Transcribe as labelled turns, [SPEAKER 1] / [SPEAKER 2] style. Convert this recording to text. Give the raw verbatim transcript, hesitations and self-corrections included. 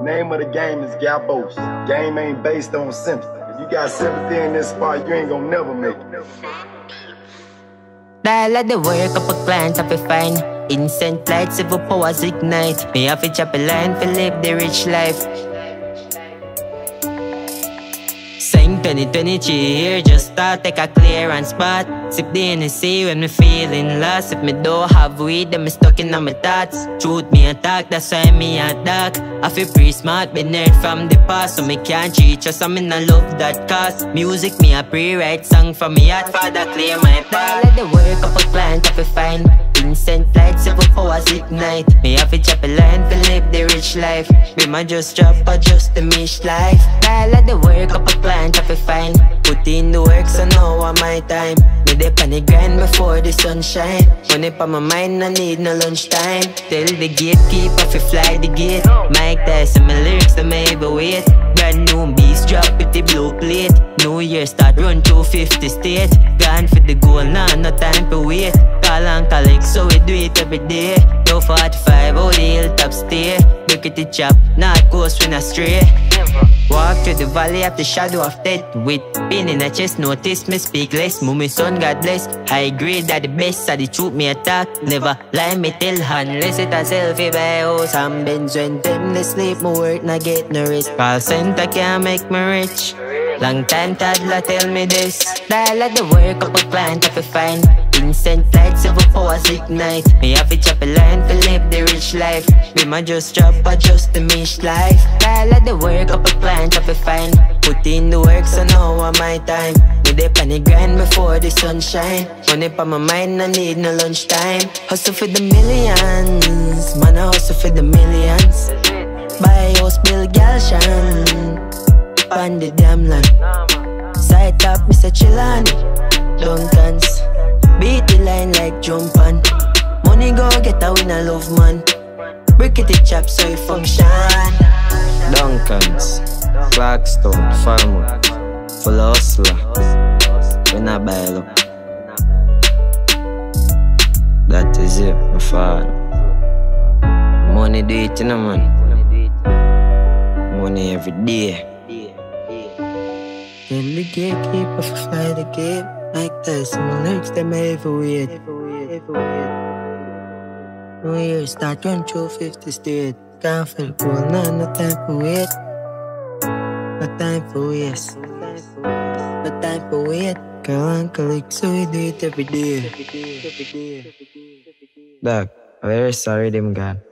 [SPEAKER 1] Name of the game is Gabos. Game ain't based on sympathy. If you got sympathy in this spot, you ain't gonna never make it.
[SPEAKER 2] Dial at the work up a client up a fine. Instant light, civil powers ignite. Me have to chop a line for live the rich life. Sing twenty twenty-three here, just start take a clearance spot. Sip the N S C when me feeling lost. If me don't have weed, then me stuck in my thoughts. Truth me attack, that's why me a dark. I feel pretty smart, been nerd from the past, so me can't cheat, just I'm in a love that cause. Music me a pre-write song from me heart, father clear my path. Let the work up a client up a fine. Instant light, several powers ignite. Me have to chop a line for live the rich life. Me ma just drop or just the mish life. Dial at the work up a client up a fine. Put in the work, so now I'm my time. Me dip on the grind before the sunshine. Money pa my mind, I need no lunchtime. Tell the gatekeeper fi fly the gate. Mike Tyson, my lyrics, they may be wait. Brand new beats drop with the blue plate. New Year start run through fifty states. Gone for the goal, nah, no time to wait. Call and collect, so we do it every day. No forty-five, oh the hilltop stay. Look at the chop, not coast when I stray. Walk through the valley of the shadow of death. With pain in the chest, notice me speak less. Move me son, God bless. High grade are the best, so the truth me attack. Never lie me tell, unless it a selfie by house. I'm Benz when them they sleep, my work not get no rest. Call center can't make me rich. Long time toddler tell me this. Dial at the work up a client up a fine. Instant light, several powers ignite. Me have to chop a line for live the rich life. Me ma just drop or just the mish life. Dial at the work up a client up a fine. Put in the work, so now I'm my time. Me dip on the grind before the sunshine. Money pa my mind, I need no lunchtime. Hustle for the millions, man I hustle for the millions. Buy house, build gal shan on the damn land. Side top, Mister Chillani Duncans. Beat the line like jump on. Money go get a win a love man. Break it chop so it function.
[SPEAKER 3] Duncans, Blackstone, Farmwood, full of hustler. We not buy low. That is it, my father. Money do it, you know, man. Money every day.
[SPEAKER 2] Tell the gatekeeper to fly the gate. Like Tyson, my lyrics, they may ever wait. New Year start run through fifty states. Can't feel cool, nah, no time for wait. No time for waste. No time for wait. Call and collect, so we do it every day.
[SPEAKER 3] Dog, I'm very sorry them gone.